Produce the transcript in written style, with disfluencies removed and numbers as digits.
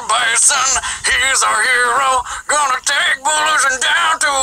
bison, he's our hero. Gonna take Bullerson down to